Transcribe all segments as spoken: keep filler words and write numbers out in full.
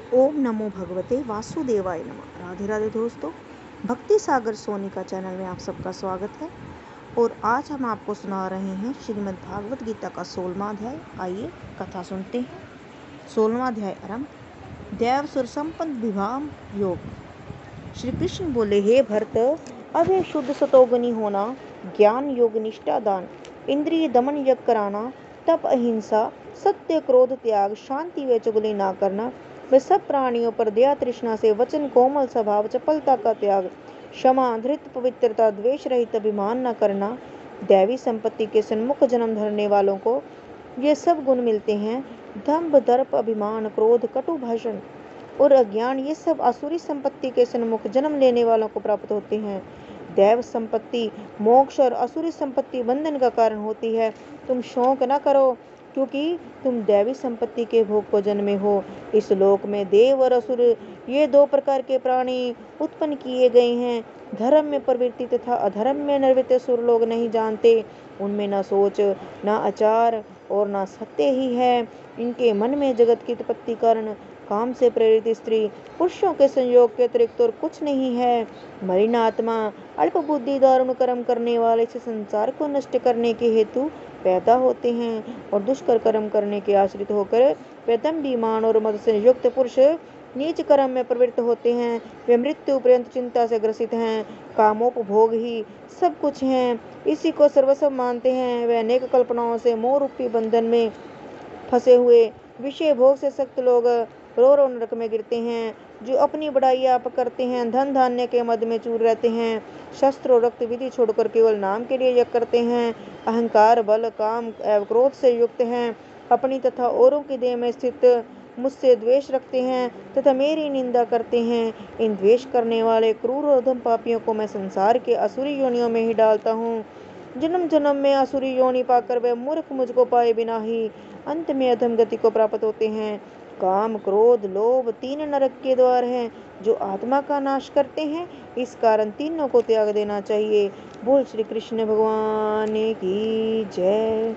ओम नमो भगवते वासुदेवाय नमः। राधे राधे दोस्तों, भक्ति सागर सोनिका चैनल में आप सबका स्वागत है। और आज हम आपको सुना रहे हैं श्रीमद् भागवत गीता का सोलहवां अध्याय। आइए कथा सुनते हैं। सोलहवां अध्याय आरंभ। देव सुर संपन्न विवाह योग। श्री कृष्ण बोले, हे भरत, अब है शुद्ध सतोगुनी होना, ज्ञान योग निष्ठा दान, इंद्रिय दमन यज्ञ कराना, तप अहिंसा, सत्य क्रोध त्याग, शांति व चुगली ना करना, वे सब प्राणियों पर दया तृष्णा से वचन, कोमल स्वभाव, चपलता का त्याग, क्षमा, धृत, पवित्रता, द्वेष रहित अभिमान न करना, दैवी संपत्ति के सन्मुख जन्म धरने वालों को ये सब गुण मिलते हैं। दंभ, दर्प, अभिमान, क्रोध, कटु भाषण और अज्ञान ये सब आसुरी संपत्ति के सन्मुख जन्म लेने वालों को प्राप्त होते हैं। दैव संपत्ति मोक्ष और असुरी संपत्ति बंधन का कारण होती है। तुम शोक न करो, क्योंकि तुम दैवी संपत्ति के भोग को जन्मे हो। इस लोक में देव और असुर ये दो प्रकार के प्राणी उत्पन्न किए गए हैं। धर्म में प्रवृत्ति तथा अधर्म में निवृत्त सुर लोग नहीं जानते। उनमें न सोच, न आचार और न सत्य ही है। इनके मन में जगत की उत्पत्ति कारण काम से प्रेरित स्त्री पुरुषों के संयोग के अतिरिक्त और कुछ नहीं है। मलिन आत्मा, अल्प बुद्धि, दारुण कर्म करने वाले से संसार को नष्ट करने के हेतु पैदा होते हैं और दुष्कर कर्म करने के आश्रित होकर प्रदम्भी, मान और मद से युक्त पुरुष नीच कर्म में प्रवृत्त होते हैं। वे मृत्यु पर्यंत चिंता से ग्रसित हैं। कामोपभोग ही सब कुछ हैं, इसी को सर्वस्व मानते हैं। वे अनेक कल्पनाओं से मोह रूपी बंधन में फंसे हुए विषय भोग से सख्त लोग रो रो नरक में गिरते हैं। जो अपनी बड़ाई आप करते हैं, धन धान्य के मद में चूर रहते हैं, शस्त्र और रक्त विधि छोड़कर केवल नाम के लिए यज्ञ करते हैं, अहंकार, बल, काम एवं क्रोध से युक्त हैं, अपनी तथा औरों की देह में स्थित मुझसे द्वेष रखते हैं तथा मेरी निंदा करते हैं। इन द्वेष करने वाले क्रूर और अधम पापियों को मैं संसार के असुरी योनियों में ही डालता हूँ। जन्म जन्म में असुरी योनि पाकर वे मूर्ख मुझको पाए बिना ही अंत में अधम गति को प्राप्त होते हैं। काम, क्रोध, लोभ तीन नरक के द्वार हैं जो आत्मा का नाश करते हैं। इस कारण तीनों को त्याग देना चाहिए। बोल श्री कृष्ण भगवान की जय।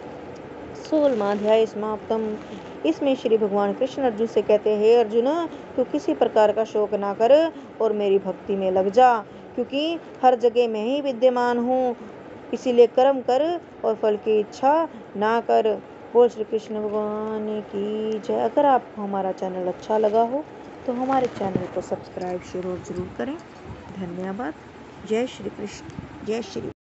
सोलहवां अध्याय समाप्तम। इसमें श्री भगवान कृष्ण अर्जुन से कहते हैं, हे अर्जुन, तू किसी प्रकार का शोक ना कर और मेरी भक्ति में लग जा, क्योंकि हर जगह मैं ही विद्यमान हूँ। इसीलिए कर्म कर और फल की इच्छा ना कर। बोल श्री कृष्ण भगवान की जय। अगर आपको हमारा चैनल अच्छा लगा हो तो हमारे चैनल को सब्सक्राइब जरूर जरूर करें। धन्यवाद। जय श्री कृष्ण। जय श्री